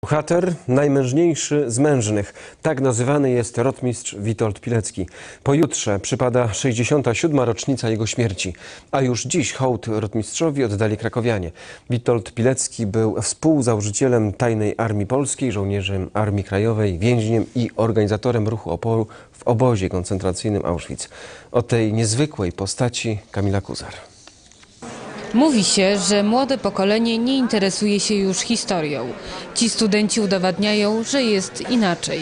Bohater najmężniejszy z mężnych. Tak nazywany jest rotmistrz Witold Pilecki. Pojutrze przypada 67. rocznica jego śmierci, a już dziś hołd rotmistrzowi oddali krakowianie. Witold Pilecki był współzałożycielem Tajnej Armii Polskiej, żołnierzem Armii Krajowej, więźniem i organizatorem ruchu oporu w obozie koncentracyjnym Auschwitz. O tej niezwykłej postaci Kamila Kuzar. Mówi się, że młode pokolenie nie interesuje się już historią. Ci studenci udowadniają, że jest inaczej.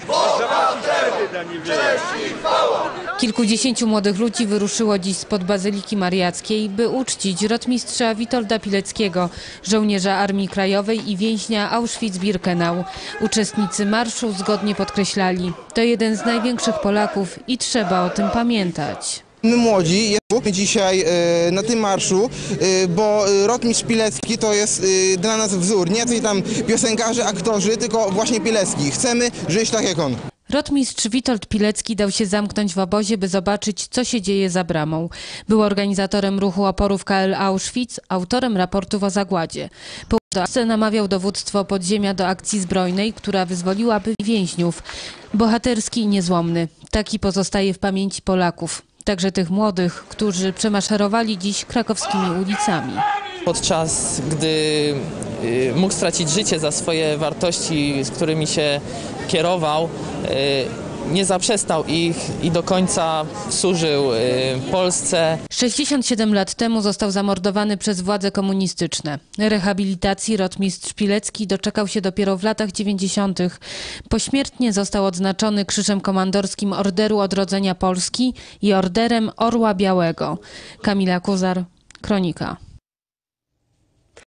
Kilkudziesięciu młodych ludzi wyruszyło dziś spod Bazyliki Mariackiej, by uczcić rotmistrza Witolda Pileckiego, żołnierza Armii Krajowej i więźnia Auschwitz-Birkenau. Uczestnicy marszu zgodnie podkreślali: to jeden z największych Polaków i trzeba o tym pamiętać. My młodzi jesteśmy dzisiaj na tym marszu, bo rotmistrz Pilecki to jest dla nas wzór. Nie jacyś tam piosenkarze, aktorzy, tylko właśnie Pilecki. Chcemy żyć tak jak on. Rotmistrz Witold Pilecki dał się zamknąć w obozie, by zobaczyć, co się dzieje za bramą. Był organizatorem ruchu oporu w KL Auschwitz, autorem raportów o zagładzie. Po uchodźce namawiał dowództwo podziemia do akcji zbrojnej, która wyzwoliłaby więźniów. Bohaterski i niezłomny. Taki pozostaje w pamięci Polaków. Także tych młodych, którzy przemaszerowali dziś krakowskimi ulicami. Podczas gdy mógł stracić życie za swoje wartości, z którymi się kierował, nie zaprzestał ich i do końca służył Polsce. 67 lat temu został zamordowany przez władze komunistyczne. Rehabilitacji rotmistrz Pilecki doczekał się dopiero w latach 90. Pośmiertnie został odznaczony Krzyżem Komandorskim Orderu Odrodzenia Polski i Orderem Orła Białego. Kamila Kuzar, Kronika.